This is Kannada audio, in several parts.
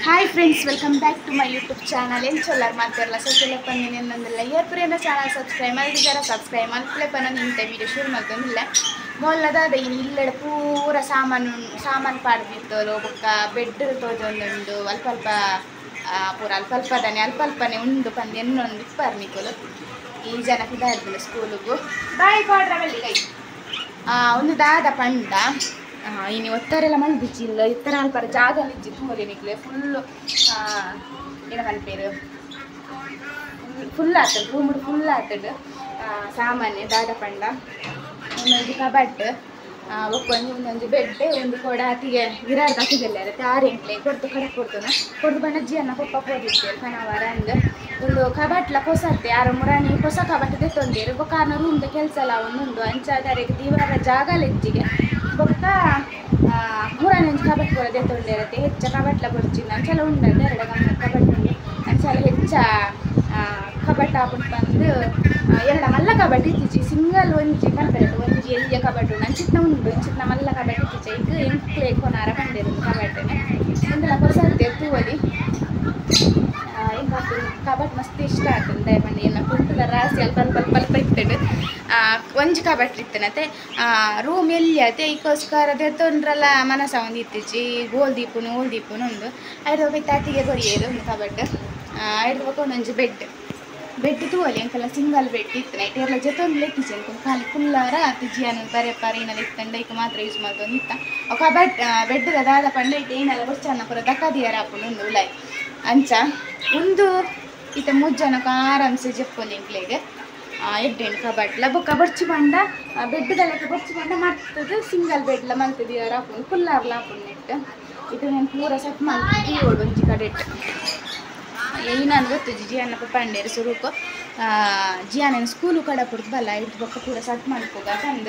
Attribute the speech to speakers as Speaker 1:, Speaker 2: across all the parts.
Speaker 1: Hi friends, welcome back to my YouTube channel. ಏನು ಚೊಲ್ಲಾರ ಮಾಡ್ತಾರಲ್ಲ ಸೊಚ್ಚೆಲ್ಲ ಪನ್ನಿ ಇನ್ನೊಂದಿಲ್ಲ ಏರ್ಪುರೇನ ಚಾನಲ್ ಸಬ್ಸ್ಕ್ರೈಬ್ ಮಾಡಿದಾರ. ಸಬ್ಸ್ಕ್ರೈಬ್ ಮಾಡ್ಕೊಳ್ಳೆ ಪನ್ನ ನಿಂತ ವೀಡಿಯೋ ಶುರು ಮಾಡ್ತಂದಿಲ್ಲ. ಮೊಲ್ಲದ ಇನ್ನು ಇಲ್ಲೆಡೆ ಪೂರ ಸಾಮಾನು ಪಾಡ್ದಿತ್ತೋರು ಬೊಕ್ಕ ಬೆಡ್ ತೋಜೊಂದುಂಡು ಅಲ್ಪ ಅಲ್ಪ ಪೂರ ಅಲ್ಪನೇ ಉಂಡು ಪಂದು ಎನ್ನೊಂದು ಇಪ್ಪರು ನಿಕ್ಕಲು ಈ ಜನಕ್ಕೆ ಇದಾಗಿಲ್ಲ ಸ್ಕೂಲಿಗೂ ಬಾಯ್ ಪಾಡ್ರ ಬೆಳ್ಳಿ ಕೈ ಒಂದು ದಾದ ಪಂಡ ಇನ್ನು ಒತ್ತಾರೆಲ್ಲ ಮಲ್ದಿಚ್ಚಿಲ್ಲ ಇತ್ತರ ಅಲ್ಪರ ಜಾಗ ನಿಜ್ಜಿ ತೂರಿ ನಿಕ್ಲೆ ಫುಲ್ಲು ಏನ ಕನ್ಪೇರು ಫುಲ್ ಆಗ್ತದೆ ರೂಮ್ ಫುಲ್ ಆಗ್ತದೆ ಸಾಮಾನ್ಯ ದಾದ ಪಂಡ ಒಂದೊಂದು ಕಬಟ್ ಒಂದೊಂದು ಬೆಡ್ ಒಂದು ಕೊಡ ಅತಿಗೆ ವಿರಾಡ್ ಹಾಕಿದೆಲ್ಲ ಇರುತ್ತೆ ಆರೆಂಟ್ಲೆ ಕೊಡ್ತು ಕಡಕ್ ಕೊಡ್ತಾನೆ ಕೊಡ್ದು ಬಣ್ಣಜ್ಜಿಯನ್ನ ಪಪ್ಪ ಹೋದಿರ್ತೇವೆ ಕಣವಾರ ಅಂದು ಒಂದು ಕಬಟ್ಲ ಹೊಸತ್ತೆ ಯಾರು ಮುರಾಣಿ ಹೊಸ ಕಬಟ್ ತೆತ್ತೊಂದೇರು ಬೊಕ್ಕ ರೂಮ್ದ ಕೆಲಸ ಎಲ್ಲ ಒಂದೊಂದು ಅಂಚಾದಾರಿಗೆ ದೀವಾರ ಜಾಗ ಲೆಜ್ಜಿಗೆ ಬೊಕ್ಕ ಮುರಾಣಿ ಒಂದು ಕಬಟ್ ಕೂಡ ತೆತ್ತೊಂಡಿರುತ್ತೆ ಹೆಚ್ಚ ಕಬಟ್ಲ ಬರ್ಚಿಂದ ಅಂಚೆಲ್ಲ ಉಂಡಂದು ಎರಡು ಕಬಟ್ ಉಂಡು ಅಂಚೆಲ್ಲ ಹೆಚ್ಚ ಕಬಟ್ ಹಾಕೊಂಡು ಬಂದು ಎರಡು ಮಲ್ಲ ಕಬಟ್ ಇತ್ತೀಚೆ ಸಿಂಗಲ್ ಒಂಜಿ ಕನ್ಪೆರಟ್ಟು ಒಂಜಿ ಎಲ್ಲಿಯ ಕಬಟ್ ಉಂಡು ಅಂಚಿತ್ನ ಉಂಡು ಇಂಚಿತ್ನ ಮಲ್ಲ ಕಬಟ್ ಇತ್ತೀಚೆ ಈಗ ಎಂಕ್ಲೆ ಕೊನಾರ ಬಂದಿರೋದು ಕಬಟ್ಟನೆ ಒಂದೆಲ್ಲ ಹೊಸತ್ತೆ ತೂವಲಿ ಎಂಬತ್ತು ಕಬಟ್ ಮಸ್ತ್ ಇಷ್ಟ ಆಗ್ತದೆ ದಯಪಂಡಿ ಏನು ಕುಂಟದ ರಾಸಿ ಅಲ್ಪ ಇತ್ತಡು ಒಂಜಿ ಕಬಟ್ ಇತ್ತನತೆ ರೂಮ್ ಎಲ್ಲಿ ಅತೆ ಈಗೋಸ್ಕರ ತೆತ್ತೊಂಡ್ರಲ್ಲ ಮನಸ ಒಂದು ಇತ್ತೀಚೆ ಓಲ್ ದೀಪುನು ಒಂದು ಐದು ತಟ್ಟಿಗೆ ಕೊರಿಯೋದು ಒಂದು ಕಬಟ್ ಐದು ಒಂದೊಂಜಿ ಬೆಡ್ ತೂವಲಿ ಅಂಕಲ್ಲ ಸಿಂಗಲ್ ಬೆಡ್ ಇತ್ತು ನೈಟ್ ಎಲ್ಲ ಜೊತೆ ಒಂದು ಲೆಕ್ಕಿಸಿ ಅನ್ಕೊಂಡು ಖಾಲಿ ಫುಲ್ಲಾರ ತಿಜಿಯನ್ನು ಬರೆಯಪ್ಪಾರ ಏನೆಲ್ಲ ಇತ್ತಂಡ ಈಗ ಮಾತ್ರ ಯೂಸ್ ಮಾಡ್ಕೊಂಡು ಇತ್ತ ಕಬಟ್ ಬೆಡ್ ದಾದ ಪಂಡ ಇಟ್ಟು ಏನೆಲ್ಲ ಗೊಚ್ಚನ್ನ ಪೂರ ದಕ್ಕದಿಯಾರ ಹಾಕೊಂಡು ಒಂದು ಉಲಾಯ್ ಅಂಚ ಒಂದು ಇತ್ತ ಮುಜ್ಜನಕ್ಕೆ ಆರಾಮ್ಸೆ ಜಪ್ಪಲ್ಲಿ ಇಂಕ್ಲೆಗೆ ಎಡ್ಡೆಣ್ಣು ಕಬಟ್ಲ ಬೊಕ್ಕ ಬರ್ಚಿ ಬಂಡ ಬೆಡ್ದೆಲ್ಲಕ್ಕೆ ಬರ್ಚಿ ಬಂಡ ಮಾಡ್ತದೆ ಸಿಂಗಲ್ ಬೆಡ್ಲ ಮಲ್ತದಿಯಾರ ಹಾಕೊಂಡು ಫುಲ್ಲಾರ್ಲ ಹಾಕೊಂಡು ಇಟ್ಟು ಇದು ನಾನು ಪೂರ ಸೆಟ್ ಮಾಡ್ತೀನಿ ಒಂಜಿ ಕಡೆ ಇಟ್ಟು ಇನ್ನೊಂದು ಗೊತ್ತು ಜಿಯನ್ನ ಪಂಡೇರು ಸುರುಕು ಜಿಯಾನ ಸ್ಕೂಲು ಕಡೆ ಪುಡ್ದು ಬಲ್ಲ ಇಟ್ಟು ಬೊಕ್ಕ ಪೂರ ಸಟ್ ಮಾಡ್ಕೋಗ ತಂದು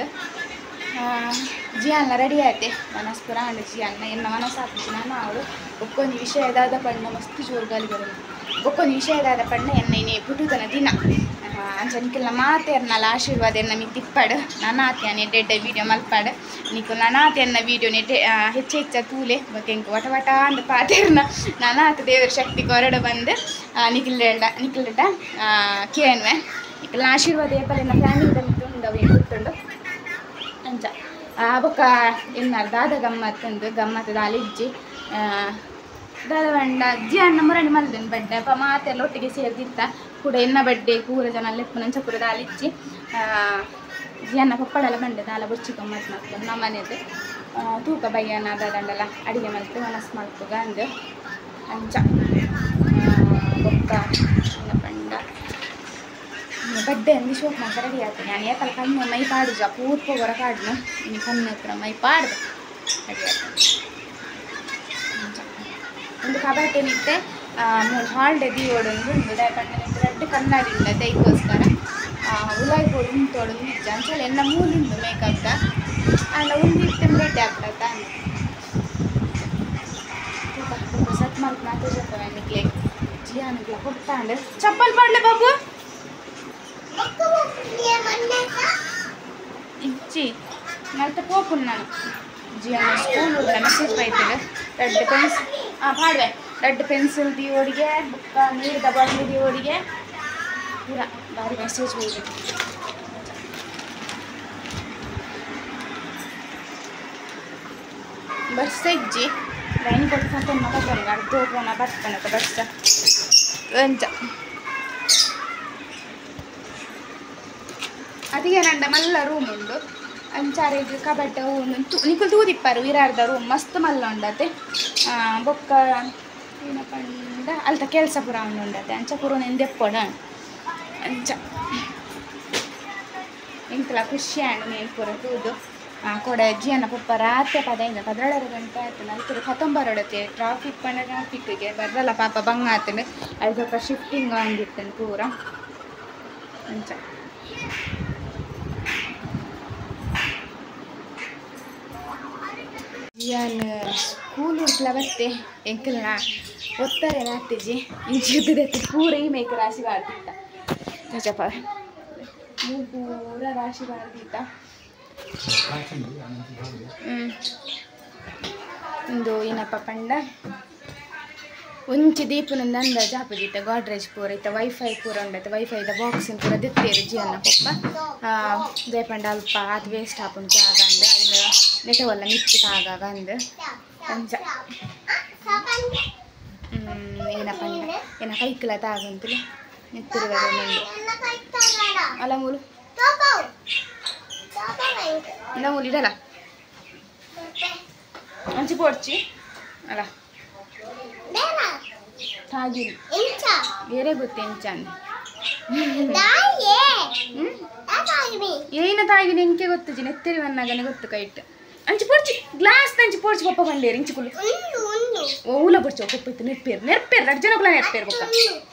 Speaker 1: ಜಿಯಾನ ರೆಡಿ ಆಯ್ತೆ ಮನಸ್ಪುರ ಅಂಡು ಜಿಯಾನ ಎನ್ನ ಮನಸ್ಸು ಹಾಕಿಸಿ ನಾನು ಅವಳು ಒಕ್ಕೊಂದು ವಿಷಯದಾದ ಪಣ್ಣ ಮಸ್ತ್ ಜೋರ್ಗಾಲಿ ಬರೋದು ಒಕ್ಕೊಂದು ವಿಷಯದಾದ ಪಣ್ಣ ಎನ್ನ ಪುಟುತನ ದಿನ ಅಂಚನಿಕೆಲ್ಲ ಮಾತೇರ್ನಲ್ಲ ಆಶೀರ್ವಾದ ಎನ್ನ ಮಿ ತಿಪ್ಪಾಡು ನನ್ನ ಆತ್ಯಾನೆ ಎಡ್ಡೆ ವೀಡಿಯೋ ಮಲ್ಪಾಡು ನಿಕ್ಕು ನನ್ನ ಆತ್ಯನ್ನ ವೀಡಿಯೋ ನೆಟ್ಟೆ ಹೆಚ್ಚು ತೂಲೆ ಬಗ್ಗೆ ಹೆಂಗೆ ವಟ ಅಂದ ಪಾತೇರ್ನ ನನ್ನ ಆತ ದೇವರ ಶಕ್ತಿ ಕೊರಡು ಬಂದು ನಿಖಿಲ್ಡ ಕೇನ್ವೆ ನಿಖಿಲ್ನ ಆಶೀರ್ವಾದ ಏಪಲ್ ಎನ್ನ ಫ್ಯಾಮಿಲಿದ ಮಿತ್ತುಂಡವು ಕೂತ್ಕೊಂಡು ಅಂಚ ಬೊಕ್ಕ ಎನ್ನಾರು ದಾದ ಗಮ್ಮತ್ತು ದಾಲಿಜ್ಜಿ ದಾದ ಬಂಡ ಅಜ್ಜಿ ಅಣ್ಣ ಮುರಣಿ ಮಲ್ದನ್ ಬಡ್ಡೆ ಅಪ್ಪ ಮಾತೆಲ್ಲ ಒಟ್ಟಿಗೆ ಸೇರ್ದಿತ್ತ ಕೂಡ ಎನ್ನ ಬಡ್ಡೆ ಕೂರ ಜನ ಲೆಪ್ಪು ನಂಚ ಕೂಡ ದಾಲಿಜ್ಜಿ ಅಜ್ಜಿ ಅಣ್ಣ ಪಪ್ಪಳೆಲ್ಲ ಬಂಡೆ ದಾಲ ಬುಚ್ಚಿಕೊಂಬತ್ತು ಮಾಡ್ಕೊಂಡು ನಮ್ಮ ಮನೆಯದು ತೂಕ ಬಯ್ಯನ ದಾದಂಡೆಲ್ಲ ಅಡುಗೆ ಮಲ್ತು ಮನಸ್ಸು ಮಾಡ್ತುಗ ಅಂದು ಅಂಚ ಬೊಕ್ಕ ಬಂಡ ಬಡ್ಡೆ ಅಂದು ಶೋಕ್ ಮಾತ್ರ ರೆಡಿ ಆಗ್ತದೆ ನಾನು ಏಕಲ್ ಕಣ್ಣು ಮೈ ಪಾಡುಜ ಪೂರ್ಪ ಹೊರ ಕಾಡ್ನು ಇನ್ನು ಕಣ್ಣು ಹತ್ರ ಮೈ ಪಾಡ್ದು ರೆಡಿ ಆಗ್ತದೆ ಒಂದು ಕಬಾಟೆ ನಿಟ್ಟೆ ಹಾಲ್ಡೆ ದೀವೋಡೊಂದು ಉಂಡು ದಯಪಂಡ ರೆಡ್ ಕನ್ನಡಿ ಉಂಡು ದೈಗೋಸ್ಕರ ಉಲಾಯಿ ಬೋಡು ಉಂಟೋಡು ನಿಜ ಅಂಚಲ್ಲ ಎನ್ನ ಮೂಲುಂಡು ಮೇಕಪ್ದ ಅಲ್ಲ ಉಂಡಿಟ್ಟು ರೆಡಿ ಆಗ್ತದ ಸಟ್ ಮಾಡ್ತು ಮಾತು ಜೊತೆ ನಿಕ್ಲೆ ಜಿಯಾನಿಗ್ಲ ಕೊಡ್ತಾಂಡು ಚಪ್ಪಲ್ ಪಾಡ್ಲೆ ಬಾಬು ಇಚ್ಚಿ ಮತ್ತೆ ಪೋಪುನ್ ನಾನು ಜಿಯಾನ ಸ್ಕೂಲ್ ಮೆಸೇಜ್ ಬೈತೇವೆ ರೆಡ್ ಪೆನ್ಸಿಲ್ ಪಾಡ್ವೆ ರೆಡ್ ಪೆನ್ಸಿಲ್ ದೀವೋಡಿಗೆ ಬುಕ್ಕ ನೀರು ದಬಾಣಿ ದೀವೋಡಿಗೆ ಪೂರ ಬಾರಿ ಮೆಸೇಜ್ ಬೈದೆ ಬಸ್ ಇಜ್ಜಿ ಲೈನ್ ಕೊಡ್ಕೊಂತ ಮಗ ಬರೋದು ಅರ್ಧ ಹೋಗೋಣ ಬರ್ತಾನತ್ತ ಬಸ್ ಅಂಚ ಅದಿಗೆ ನಂಡ ಮಲ್ಲ ರೂಮ್ ಉಂಡು ಅಂಚಾರೆ ಇದು ಕಬಟ್ಟ ನಿಖಲ್ ತೂದಿಪ್ಪಾರು ವಿರಾರ್ದ ರೂಮ್ ಮಸ್ತ್ ಮಲ್ಲ ಉಂಡತೆ ಬೊಕ್ಕ ಏನಪ್ಪ ಅಂಡ ಅಲ್ತ ಕೆಲಸ ಪುರ ಉಂಡತೆ ಅಂಚ ಪುರ ನೆಂದೆಪ್ಪೋಡ ಅಂಚ ಎಂಕಲ ಖುಷಿ ಆಂಡು ನೇನು ಪೂರ ತೂದು ಕೊಡ ಅಜ್ಜಿಯನ್ನ ಪಪ್ಪ ರಾತ್ರಿ 12 ಗಂಟೆ ಆಯ್ತು ನಲ್ಕರು 19 ಟ್ರಾಫಿಕ್ ಟ್ರಾಫಿಕ್ಗೆ ಬರಲ್ಲ ಪಾಪ ಬಂಗ ಆತನು ಅದು ಸ್ವಲ್ಪ ಶಿಫ್ಟಿಂಗ್ ಅಂದಿರ್ತೇನೆ ಪೂರ ಅಂಚ ಜಿಯಾನ್ ಸ್ಕೂಲ್ ಉಡ್ಲ ಬತ್ತೆ ಎಂಕಲ್ನ ಒತ್ತಾರೆ ನಾಗ್ತಿಜಿ ಇಂಚಿದ್ದೈತಿ ಪೂರ ಈ ಮೇಕ ರಾಶಿ ಬಾರ್ದಿತ್ತ ನಿಜಪ್ಪ ಪೂರ ರಾಶಿ ಬಾರ್ದಿತ್ತ ಒಂದು ಏನಪ್ಪ ಪಂಡ ಒಂಚಿ ದೀಪನಂದ ಅಂದ ಜಾಪದಿತ್ತ ಗಾಡ್ರೇಜ್ ಪೂರ ಇತ್ತ ವೈಫೈ ಪೂರ ಉಂಡೈತೆ ವೈಫೈದ ಬಾಕ್ಸಿನ ಪೂರ ದಿತ್ತೇರು ಜಿಯನ್ನ ಪಪ್ಪ ಜಯಪಂಡ ಅಲ್ಪ ಅದು ವೇಸ್ಟ್ ಹಾಕೊಂಡು ಜಾಗ ಅಂದ ಅಂದು ನೆಟವಲ್ಲ ಮಿಚ್ಚಿ ಆಗಾಗ ಅಂದು ಅಂಚ ಏನ ಪಂಡ ಏನ ಕೈಕಲ ತಾಗಂತಲು ನಿತ್ತಿರುವುದು ಅಲ್ಲ ಮೂಲು ಇಲ್ಲ ಮೂಲು ಇಡಲ್ಲ ಅಂಚಿ ಪೋಡ್ಚಿ ಅಲ್ಲ ತಾಗಿರಿ ಬೇರೆ ಗೊತ್ತೇ ಎಂಚಾನೆ ಏನ ತಾಗಿನಿ ಎಂಕೆ ಗೊತ್ತು ನೆತ್ತರಿ ಬನ್ನಾಗನೆ ಗೊತ್ತು ಕೈಟ್ ಅಂಚಿ ಪೋಡ್ಚಿ ಗ್ಲಾಸ್ ತಂಚಿ ಪೋಡ್ಚಿ ಪಪ್ಪ ಬಂಡೇರಿ ಇಂಚಿ ಕುಲ್ಲು ಊಲ ಪೋಡ್ಚಿ ಪಪ್ಪ ಇತ್ತು ನೆರ್ಪೇರು ಎರಡು ಜನ ಕುಲ ನೆರ್ಪೇರು ಬೊಕ್ಕ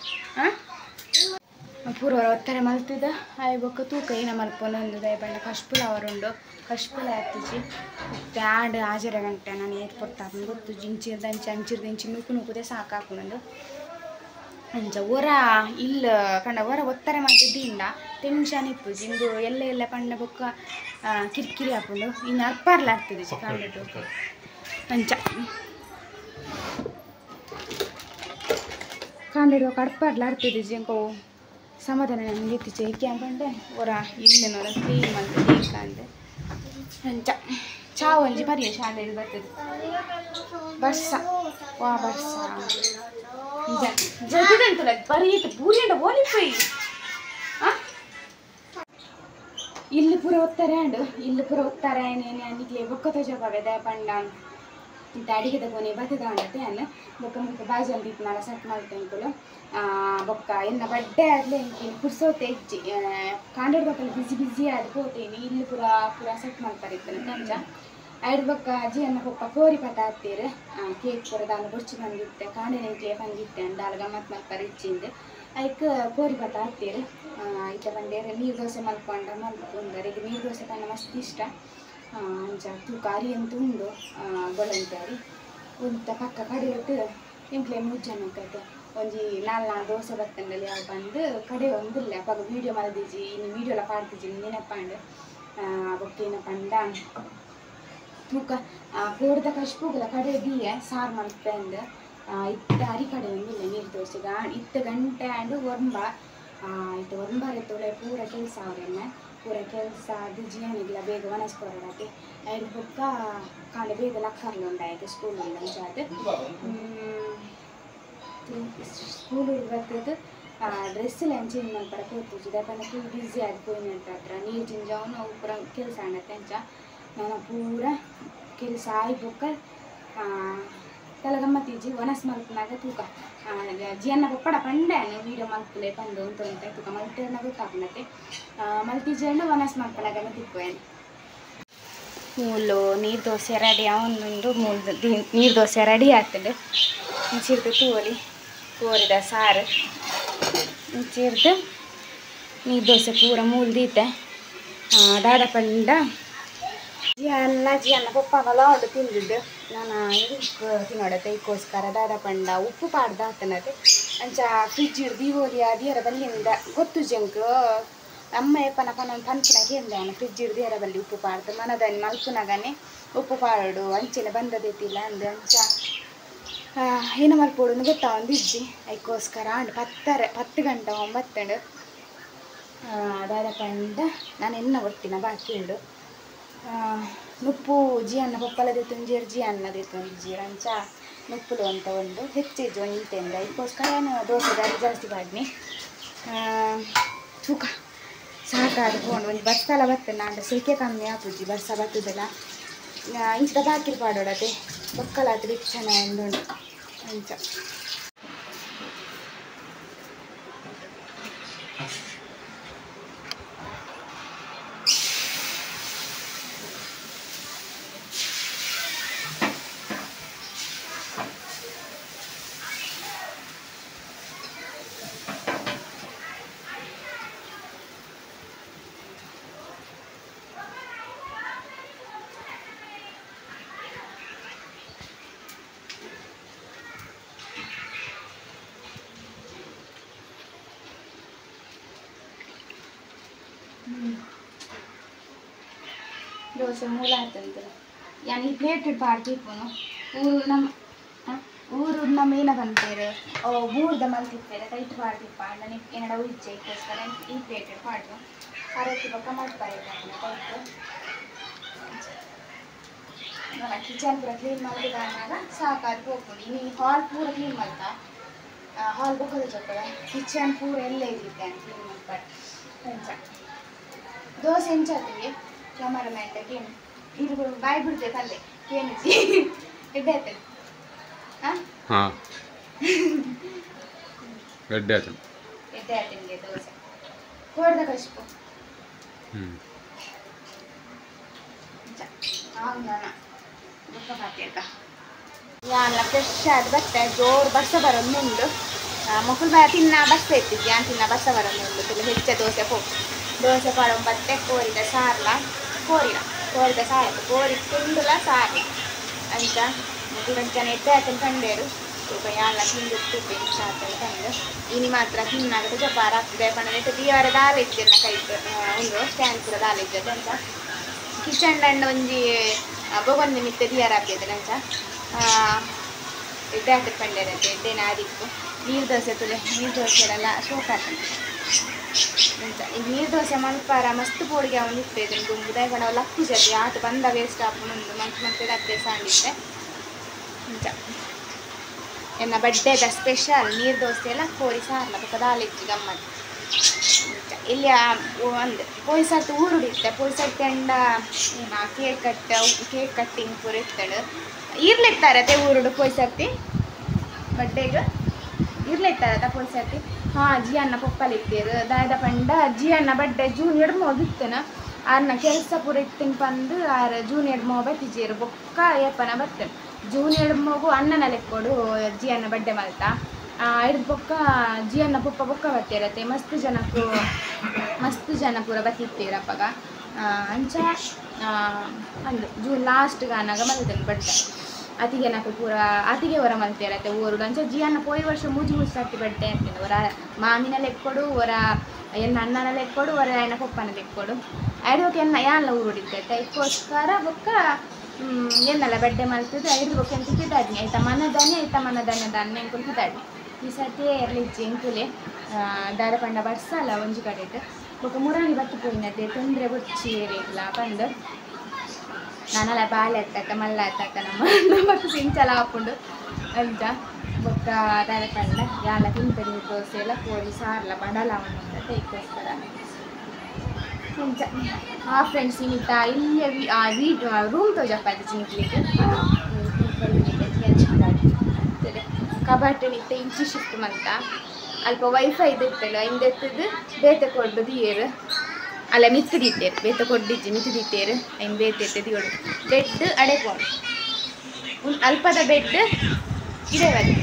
Speaker 1: ಪೂರ್ವರ ಒತ್ತಾರೆ ಮಲ್ತಿದ್ದ ಆಯ್ ಬೊಕ್ಕ ತೂಕ ಏನ ಮಲ್ಪೊಂದು ದಯಪಂಡ ಕಶ್ಪುಲ ಅವರುಂಡು ಕಶ್ಪುಲ ಹತ್ತಿಜಿ ಬ್ಯಾಡ್ ಆಜರ ಗಂಟೆ ನಾನು ಏಟ್ ಕೊಡ್ತಾಕ ಗೊತ್ತು ಇಂಚಿರ್ದಂಚಿ ಅಂಚಿರ್ದಿಂಚಿ ನೂಕುದೇ ಸಾಕಾಕೊಂದು ಅಂಚ ಹೊರ ಇಲ್ಲ ಕಂಡ ಹೊರ ಒತ್ತಾರೆ ಮಾಡ್ತಿದ್ದಿಂದ ಟೆನ್ಷನ್ ಇಪ್ಪುಜಿ ಇಂದು ಎಲ್ಲ ಪಂಡ ಬೊಕ್ಕ ಕಿರಿಕಿರಿ ಹಾಕೊಂಡು ಇನ್ನು ಅರ್ಪಾರ್ಲ ಆಗ್ತದೆ ಕಾಂಡದ್ದು ಅಂಚ ಕಾಂಡಿಡುವ ಕಡ್ಪಾರ್ಲ ಆಗ್ತದೆ ಇಂಕೋ ಸಮಾಧಾನ ನನಗೆ ಎತ್ತಿಚೆ ಏಕೆ ಅಂದ್ಕೊಂಡೆ ಹೊರ ಇಲ್ಲ ನೋಡ ಕ್ಲೀನ್ ಮಾಡ್ತದೆ ಅಂದೆ ಅಂಚ ಚಾ ಒಂಜಿ ಪರಿಯ ಶಾಲೆಯಲ್ಲಿ ಬರ್ತದೆ ಬರ್ಸ ವಾ ಬರ್ಸ ಜಗದಂತಲ್ಲ ಬರೀಟ್ ಬೂರಿಯಂಡ ಓಲಿಪೈ ಇಲ್ಲಿ ಪೂರ ಒತ್ತಾರೆ ಅಂಡು ಇಲ್ಲಿ ಪೂರ ಒತ್ತಾರೆ ಏನೇನೆ ಅನ್ನಿಕ್ಲೆ ಬೊಕ್ಕ ತೋಜಪಾವೆ ದಯಪಂಡ ಇಂತ ಅಡಿಗೆ ತಗೋನಿ ಬತ್ತದ ಅಂಡತೆ ಅನ್ನ ಬೊಕ್ಕ ಮುಖ ಬಾಜಲ್ಲಿ ಇತ್ತು ನಾಳೆ ಸೆಟ್ ಮಾಡ್ತೇಂಕುಲು ಬೊಕ್ಕ ಎನ್ನ ಬಡ್ಡೆ ಆದಲೆ ಎಂಕಿನ ಪುರ್ಸೋತೆ ಹೆಜ್ಜಿ ಕಾಂಡೋಡ್ ಬಕ್ಕಲ್ಲಿ ಬಿಸಿ ಆದ ಹೋತೇನಿ ಇಲ್ಲಿ ಪೂರ ಸೆಟ್ ಮಾಡ್ತಾರೆ ಇತ್ತು ಅಂಚ ಐದು ಬೊಕ್ಕ ಅಜ್ಜಿ ಅನ್ನ ಪಪ್ಪ ಕೋರಿ ಪಟ ಹತ್ತೀರು ಕೇಕ್ ಪೂರ ದಾನ ಬೊರ್ಚಿ ಬಂದಿತ್ತೆ ಕಾಂಡಿನ ಎಂಕ್ಲೆ ಬಂದಿತ್ತೆ ಅಂಡ ಅಲ್ಲಿ ಗಮ್ಮತ್ತು ಮಾಡ್ತಾರೆ ಇಚ್ಚಿಂದು ಅದಕ್ಕೆ ಕೋರಿ ಪಟ ಹತ್ತೀರು ಇತ್ತ ಬಂದೇರು ನೀರು ದೋಸೆ ಮಲ್ಕೊಂಡರೆ ಈಗ ನೀರು ದೋಸೆ ಪಂಡ ಮಸ್ತ್ ಇಷ್ಟ ಅಂಚ ತೂಕ ಅರಿ ಅಂತ ಉಂಡು ಗೊಳಂತಾರಿ ಉಂತ ಪಕ್ಕ ಕಡೆ ಇಟ್ಟು ಎಂಕ್ಲೆ ಮುಜ್ಜನಕ್ಕೈತೆ ಒಂಜಿ ನಾಲ್ಕು ದೋಸೆ ಬತ್ತಂಡಲ್ಲಿ ಯಾವ ಬಂದು ಕಡೆ ಒಂದಿಲ್ಲ ಅಪ್ಪಾಗ ವೀಡಿಯೋ ಮಲ್ದಿಜಿ ಇನ್ನು ವೀಡಿಯೋಲ ಪಾಡ್ತಿಜಿ ನೆನಪಂಡು ಬೊಕ್ಕೇನ ಪಂಡ ತೂಕ ಕೋಡ್ದ ಕಶ್ಪುಗಲ ಕಡೆ ದಿಯೆ ಸಾರು ಮಲ್ಪಂದು ಇತ್ತ ಅರಿ ಕಡೆ ಒಂದಿಲ್ಲ ನೀರು ದೋಸೆಗೆ ಇತ್ತ ಗಂಟೆ ಅಂಡು ಒರ್ಂಬ ಇತ್ತು ಒರ್ಂಬಾರೆ ತೊಳೆ ಪೂರ ಕೆಲಸ ಅವ್ರೆನ್ನ ಪೂರ ಕೆಲಸ ಅದು ಜಿಯನಿಗಿಲ್ಲ ಬೇಗ ಒಣಸ್ಕೊರಡಕ್ಕೆ ಐದು ಬೊಕ್ಕ ಕಾಂಡೆ ಬೇಗ ಲಕ್ಕರ್ಲು ಉಂಡಾಯ್ತು ಸ್ಕೂಲ್ ಅಂಚಾದ ಸ್ಕೂಲ್ ಬರ್ತದ್ದು ಡ್ರೆಸ್ಸೆಲ್ಲ ಚೇಂಜ್ ಮಾಡ್ತಾರೆ ಕೂತು ಯಾಕಂದ್ರೆ ಫುಲ್ ಬ್ಯುಸಿ ಆಗಿ ಪೋಯಿನಂತ ಹತ್ರ ನೀರು ಚಿಂಜವನು ಅವು ಪೂರ ಕೆಲಸ ಅನ್ನತ್ತೆ ಅಂಚ ನಾನು ಪೂರ ಕೆಲಸ ಆಯ್ ಬೊಕ್ಕ ತಲೆ ಗಮ್ಮತ್ತಿಜ್ಜಿ ಒಣಸ್ ಮಲ್ಪನಾಗ ತೂಕ ಜಿಯನ್ನ ಪಪ್ಪಡ ಪಂಡೇನು ವೀಡಿಯೋ ಮಲ್ಪಲೆ ಬಂದು ಅಂತ ತೂಕ ಮಲ್ಟೇನ ಗೊತ್ತಾಗ್ನತ್ತೆ ಮಲ್ತಿಜೆಂಡು ಒಣಸ್ ಮಲ್ಪನಾಗ ತಿಕ್ಕೋಯೇನು ಮೂಲು ನೀರು ದೋಸೆ ರೆಡಿ ಅವನೊಂದು ಮೂಲು ನೀರು ದೋಸೆ ರೆಡಿ ಆಗ್ತದೆ ಇಂಚಿರ್ದು ತೂರಿ ಕೋರಿದ ಸಾರು ಇಂಚಿರ್ದು ನೀರು ದೋಸೆ ಪೂರ ಮೂಲು ದೀತೆ ದಾದ ಪಂಡ ಜಿಯನ್ನ ಪಪ್ಪಗಲ ಉಂಡು ತಿಂದಿದ್ದು ನಾನು ಇದಕ್ಕೆ ತಿನ್ನೋಡತ್ತೆ ಇದಕ್ಕೋಸ್ಕರ ದಾದ ಪಂಡ ಉಪ್ಪು ಪಾಡ್ದ ಆತನದು ಅಂಚ ಫ್ರಿಜ್ ದೀವೋಲಿ ದಿಯರ ಬಲ್ಲಿಂದ ಗೊತ್ತು ಜಂಕ್ ಅಮ್ಮ ಎಪ್ಪನ ಪನ ಪಂಪನಾಗ ಎಂದ ಅವನು ಫ್ರಿಜ್ ದಿಯರ ಬಲ್ಲಿ ಉಪ್ಪು ಪಾಡ್ದು ಮನದನಿ ಮಲ್ಪನಾಗನೆ ಉಪ್ಪು ಪಾಡು ಅಂಚೆನ ಬಂದದೈತಿಲ್ಲ ಅಂದು ಅಂಚ ಏನು ಮಲ್ಪೋಡು ಗೊತ್ತಾ ಒಂದು ಇಜ್ಜಿ ಅದಕ್ಕೋಸ್ಕರ ಅಂಡು 10 ಗಂಟೆ 9 ದಾದ ಪಂಡ ನಾನು ಎನ್ನ ಒಟ್ಟಿನ ಬಾಕಿ ಉಂಡು ನುಪ್ಪು ಜಿಯನ್ನ ಪಪ್ಪಲದೆ ತುಂಜೇರು ಜಿಯನ್ನದೆ ತುಂಜೀರು ಅಂಚ ನುಪ್ಪುಲು ಅಂತ ಒಂದು ಹೆಚ್ಚಿಜ್ಜು ಒಂದು ಇಂತೆಂದ ಇದಕ್ಕೋಸ್ಕರ ನಾನು ದೋಸೆ ದಾರಿ ಜಾಸ್ತಿ ಮಾಡಿನಿ ತೂಕ ಸಾಕಾದ ಫೋನ್ ಒಂದು ಬರ್ತಲ್ಲ ಬರ್ತದೆ ನಾನು ಸೆಕೆ ಕಮ್ಮಿ ಆಪುಜಿ ಬರ್ಸ ಬರ್ತದಲ್ಲ ಇಂಚ ಬಾಕಿ ಪಾಡೋಡತೆ ಬಕ್ಕಲಾತ್ರಿ ಚೆನ್ನಾಗಿ ಅಂಚ ದೋಸೆ ಮೂಲ ಆಯ್ತಂತ ಯಾನಿ ಪ್ಲೇಟ್ ಪಾಡ್ತಿಪ್ಪನು ಪೂರು ನಮ್ಮ ಊರು ನಮ್ಮ ಏನ ಬಂತೇರು ಮೂರ್ದ ಮಲ್ತಿರ್ತೇವೆ ಟೈಟ್ ಮಾಡಿಪ್ಪ ನಾನು ಏನಡ ಉಜ್ಜೆ ಇಕ್ಕೋಸ್ಕರ ಈ ಪ್ಲೇಟ್ ಪಾಡು ಅರಕ್ಕೆ ಪಕ್ಕ ಮಾಡ್ತಾರೆ ಟೈಟ್ ಕಿಚನ್ ಪೂರ ಕ್ಲೀನ್ ಮಾಡಿದಾಗ ಸಾಕಾಗಿ ಹೋಗ್ಬೋದು ಇನ್ನು ಹಾಲ್ ಪೂರ ಕ್ಲೀನ್ ಮಾಡ್ತಾ ಹಾಲ್ ಬೊಕ್ಕದ ಜೊತೆ ಕಿಚನ್ ಪೂರ ಎಲ್ಲ ಇರುತ್ತೆ ಕ್ಲೀನ್ ಮಾಡ್ತಾರೆ ಎಂಚ ದೋಸೆ ಹೆಂಚಾತಿಗೆ ಕ್ಯಾಮರಾಮ್ಯಾನ್ಗೆ ಇದು ಬಾಯಿ ಬಿಡ್ತೆ ತಂದೆ ಏನಿಸಿ ಎಡ್ಡೆ ಹಾಂ ಎಡ್ಡೆ ಆತನಿಗೆ ದೋಸೆ ಕೋಡ್ದ ಕಷ್ಟ ಯಾನ ಫ್ರೆಶ್ ಆದ ಬತ್ತೆ ಜೋರು ಬಸ್ಸ ಬರೋದು ಮುಂಡು ಮಕ್ಕಳು ಬಾ ತಿನ್ನ ಬಸ್ಸ ಇರ್ತಿದ್ವಿ ಯಾನ್ ತಿನ್ನ ಬಸ್ಸ ಬರೋದು ಮುಂಡು ತುಳು ಹೆಚ್ಚ ದೋಸೆ ಪಾಡೋ ಬತ್ತೆ ಕೋರಿದ ಸಾರ್ಲ ಕೋರಿದ ಸಾರು ಕೋರಿ ತಿಂದುಲ ಸಾರ್ಲ ಅಂತ ಜನ ಎಡ್ಡೆ ಆತನ ಕಂಡೇರು ಸ್ವಲ್ಪ ಯಾಲ ತಿಂದಿರ್ತಿದ್ದೆ ಸಾತಲ್ಲಿ ಕಂಡು ಇನಿ ಮಾತ್ರ ತಿನ್ನಾಗದೆ ಜಪಾರ ಆಗ್ತದೆ ಪಂಡ ದಿವಾರ ದಾಲ ಇದ್ದೆಲ್ಲ ಕೈತು ಒಂದು ಸ್ಟ್ಯಾಂಡ್ ಪೂರ ದಾಲ ಇದ್ದದ್ದು ಅಂತ ಕಿಚನ್ ದಂಡ ಒಂಜಿ ಬೊಗೊಂದು ಮಿತ್ತೆ ದಿಯಾರ ಆಗ್ತದೆ ನಂಚ ಎಡ್ಡೆ ಹಾಕಿ ಪಂಡೇರತ್ತೆ ಎಡ್ಡೆನ ಆದಿತ್ತು ನೀರು ದೋಸೆ ತುಲೆ ನೀರು ದೋಸೆಲ್ಲ ಶೋಕ್ ಆಗ್ತದೆ ಅಂತ ಈಗ ನೀರು ದೋಸೆ ಮಲ್ಪಾರ ಮಸ್ತ್ ಪೋಡಿಗೆ ಅವನು ಇರ್ತೈತೆ ದುಂಬುದಾಯ ಕಣ ಲಕ್ಕು ಜೊತೆ ಆಟ ಬಂದ ವೇಸ್ಟ್ ಹಾಕೊಂಡು ಮಂತ್ ಅತ್ತೆ ಸಾಂಡಿತ್ತೆ ಅಂತ ಎನ್ನ ಬಡ್ಡೆದ ಸ್ಪೆಷಲ್ ನೀರು ದೋಸೆ ಎಲ್ಲ ಕೋರಿ ಸಾರಲ್ಲ ಪಕ್ಕ ದಾಲಿಜ್ಜಿ ಗಮ್ಮತ್ತು ಇಲ್ಲಿ ಒಂದು ಪೋಯಿ ಸರ್ತಿ ಊರುಡಿತ್ತೆ ಪೋಯಿ ಸರ್ತಿ ಅಂಡ ಕೇಕ್ ಕಟ್ಟಿಂಗ್ ಪೂರ ಇರ್ತಾಳೆ ಇರ್ಲಿರ್ತಾರತ್ತೆ ಊರುಡು ಪೋಯಿ ಸರ್ತಿ ಬಡ್ಡೆಗೆ ಇರ್ಲಿರ್ತಾರತ್ತ ಪೋಯಿ ಸರ್ತಿ ಹಾಂ ಜಿ ಅನ್ನ ಪಪ್ಪಲಿತ್ತೇರು ದಾಯದ ಪಂಡ ಜಿ ಅನ್ನ ಬಡ್ಡೆ ಜೂನ್ ಎಡ್ಮೋಗಿತ್ತೇನ ಆರ್ನ ಕೆಲಸ ಪೂರ ಇತ್ತಿನ ಪಂದು ಆರು ಜೂನ್ ಎಡ್ಮೋ ಬತ್ತಿಜೇರು ಬೊಕ್ಕ ಏಪನ ಬರ್ತೇನೆ ಜೂನ್ ಎಡ್ಮೋಗು ಅಣ್ಣನ ಲೆಕ್ಕೊಡು ಜಿ ಅನ್ನ ಬಡ್ಡೆ ಮಲ್ತ ಹಿಡ್ದು ಬೊಕ್ಕ ಜಿ ಅನ್ನ ಪುಪ್ಪ ಬೊಕ್ಕ ಬತ್ತಿರತ್ತೆ ಮಸ್ತ್ ಜನ ಪೂರ ಬತ್ತಿರ್ತೀರಪ್ಪಗ ಅಂಚ ಅಂದು ಜೂನ್ ಲಾಸ್ಟ್ಗೆ ಅನ್ನಾಗ ಮಲ್ತೇನೆ ಬಡ್ಡೆ ಅತಿಗೆ ನಕ್ಕು ಪೂರ ಅತಿಗೆ ಹೊರ ಮಲ್ತಿರತ್ತೆ ಊರುಡು ಅಂಚ ಜಿ ಅನ್ನ ಪೋಯಿ ವರ್ಷ ಮೂಜಿ ಸರ್ತಿ ಬಡ್ಡೆ ಅಂತೇನೆ ಹೊರ ಮಾಮಿನ ಲೆಕ್ಕೊಡು ಹೊರ ಎನ್ನ ಅಣ್ಣನ ಲೆಕ್ಕೊಡು ಹೊರ ಎನ್ನ ಪಪ್ಪನ ಲೆಕ್ಕೊಡು ಐದೋಕೆ ಎನ್ನ ಯಾಲ್ಲ ಊರುಡಿರ್ತೈತೆ ಇದಕ್ಕೋಸ್ಕರ ಬೊಕ್ಕ ಎನ್ನಲ್ಲ ಬಡ್ಡೆ ಮಲ್ತದೆ ಐದು ಬೊಕ್ಕ ಅಂತ ಕಿದಾಡ್ನಿ ಆಯ್ತಾ ಮನದಾನೆ ದಾನೆ ಅಂಕುಲ್ ಕಿದಾಡ್ನಿ ಈ ಸರ್ತಿ ಇರಲಿಜ್ಜಿ ಎಂಕುಲೆ ದಾರ ಪಂಡ ಬರ್ಸಲ್ಲ ಒಂಜಿ ಕಡೆಟ್ ಬೊಕ್ಕ ಮುರಾಣಿ ಬತ್ತು ಪೋಯಿನತ್ತೆ ತೊಂದರೆ ಬೊಚ್ಚಿ ಏರಿಲ್ಲ ಬಂದು ನಾನಲ್ಲ ಬಾಳೆ ಹತ್ತಾಕ ಮಲ್ಲ ಹತ್ತಾಕ ನಮ್ಮ ಸಿಂಚಲ ಹಾಕೊಂಡು ಅಂತ ಬೊಕ್ಕ ದಾರ ಪಂಡ ಯಾಲ ತಿಂತದೆ ದೋಸೆ ಎಲ್ಲ ಕೋಳಿ ಸಾರ್ಲ ಬಡಲವನ್ನ ಅಂತ ಇದಕ್ಕೋಸ್ಕರ ಅಂಚ ಫ್ರೆಂಡ್ಸ್ ಇನ್ನಿತ್ತ ಇಲ್ಲೇ ರೂಮ್ ತೋಜಪ್ಪಾಯ್ತು ಚಿನಿಕ್ಲಿಕ್ಕೆ ಕಬಾಟ್ ನಿತ್ತ ಇಂಚಿ ಶಿಫ್ಟ್ ಮಂತ ಅಲ್ಪ ವೈಫೈ ಇದಿರ್ತಲ್ಲ ಹಿಂದೆತ್ತದು ಬೇತೆ ಕೊಡ್ದು ದಿಯೇರು ಅಲ್ಲ ಮಿತ್ತದಿತ್ತೇರು ಬೇತೆ ಕೊಡ್ಡಿಜ್ಜಿ ಮಿತ್ತದಿತ್ತೇರು ಐನ್ ಬೇತೆ ದಿಯೋಡು ಬೆಡ್ ಅಡೆಕೊಂಡು ಅಲ್ಪದ ಬೆಡ್ ಇದೇ ಬರ್ತದೆ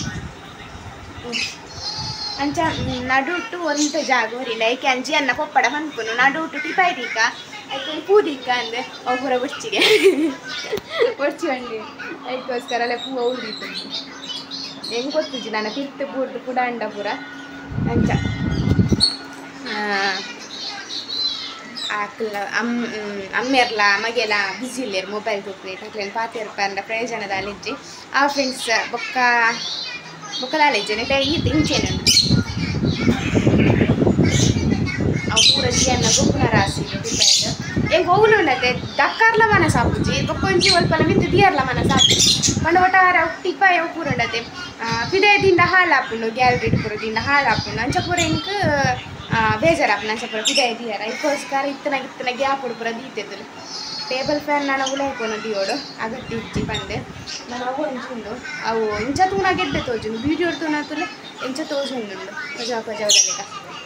Speaker 1: ಅಂಚ ನಡುಟು ಒಂದು ಜಾಗ ಬರಿಲ್ಲ ಏಕೆ ಅಂಜಿ ಅನ್ನ ಪಪ್ಪಡ ಹೊಂದ್ಕೊಂಡು ನಡುಟು ಟಿಪಾಯ್ದಿಕ್ಕ ಅದಕ್ಕೆ ಪೂದಿಕ್ಕ ಅಂದರೆ ಅವು ಪೂರ ಬೊಚ್ಚಿಗೆ ಬೊಚ್ಚಿ ಅದಕ್ಕೋಸ್ಕರ ಅಲ್ಲೇ ಪೂ ಉಳಿದಿತ್ತು ಹೆಂಗೆ ಗೊತ್ತಿಜ್ಜಿ ನಾನು ತಿರ್ತು ಪೂರ್ದು ಪುಡ ಅಂಡ ಪೂರ ಅಂಚ ಆಕಲ್ಲ ಅಮ್ಮೆರ್ಲ ಮಗೆಲ್ಲ ಬಿಸಿ ಇಲ್ಲೇರು ಮೊಬೈಲ್ ತುಪ್ಪಿಟ್ಟು ಹಾಕ್ಲೇನು ಪಾತಿರ್ಪ ಅಂದ ಪ್ರಯೋಜನದ ಅಲ್ಲಿಜ್ಜಿ ಆ ಫ್ರೆಂಡ್ಸ್ ಬೊಕ್ಕದಾಲಿಜ್ಜೆ ನೆಟ ಇದು ಇಂಚೇನು ಅವು ಪೂರ ಜಿಯನ್ನ ಗೊಬ್ಬನ ರಾಸಿ ಡಿಪೆಂಡ್ ಹೆಂಗೆ ಹೋಗ್ಲು ಉಂಡತೆ ದಕ್ಕಾರ್ಲ ಮನ ಸಾಪುಜಿ ಬೊಕ್ಕೊಂಜಿ ಒಲ್ಪಲ ಮಿತ್ತು ದಿಯರ್ಲ ಮನ ಸಾಪು ಪಂಡ ಒಟ್ಟಾರ ಟಿಪ್ಪಾಯ ಪೂರ ಉಂಡತೆ ಪಿದಯದಿಂದ ಹಾಲು ಹಾಪುಂಡು ಗ್ಯಾಲರಿ ಪೂರದಿಂದ ಹಾಲು ಹಾಪುಂಡು ಅಂಚ ಪೂರ ಇಂಕ್ ಬೇಜಾರಾಪುಂಡು ಅಂಚ ಪೂರ ಪಿದಯ ದಿಯರ ಇದಕ್ಕೋಸ್ಕರ ಇತ್ತನ ಗ್ಯಾಪ್ ಪೂರ ದೀತೆದ್ದು ಟೇಬಲ್ ಫ್ಯಾನ್ ನಾನು ಉಳಾಯ್ಕೊಂಡು ದಿಯೋಡು ಅಗತ್ಯ ಇಜ್ಜಿ ಬಂದೆ ನಾನು ಅವು ಅಂಚುಂಡು ಅವು ಇಂಚ ತೂನ ಗೆಡ್ಡೆ ತೋಜುಂಡು ವಿಡಿಯೋ ತೂನ ತುಲೆ ಇಂಚ ತೋಜುಂಡು ಪಜಾವದಲ್ಲಿಗ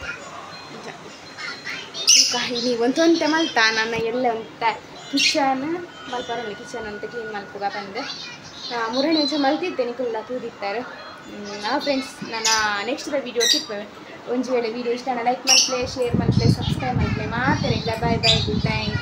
Speaker 1: ನೀ ಒಂದೊಂತೆ ಮಲ್ತ ನನ್ನ ಎಲ್ಲ ಅಂತ ಕಿಚನ್ ಮಲ್ಪರಲ್ಲಿ ಕಿಚನ್ ಅಂತ ಕ್ಲೀನ್ ಮಲ್ಪುಗ ಬಂದೆ ಮೂರನೇ ಇಂಚ ಮಲ್ತಿದ್ದೆ ನಿಕುಲ್ಲ ತೂದಿತ್ತಾರೆ ಫ್ರೆಂಡ್ಸ್ ನಾನು ನೆಕ್ಸ್ಟ್ ವಿಡಿಯೋ ಸಿಗ್ತೇವೆ ಒಂಜಿ ವೇಳೆ ವಿಡಿಯೋ ಇಷ್ಟ ಲೈಕ್ ಮಾಡ್ತಲೇ ಶೇರ್ ಮಾಡ್ತಲೇ ಸಬ್ಸ್ಕ್ರೈಬ್ ಮಾಡ್ತಲೇ ಮಾತಾಡಿಲ್ಲ ಬಾಯ್ ಗುಡ್ ನೈಟ್.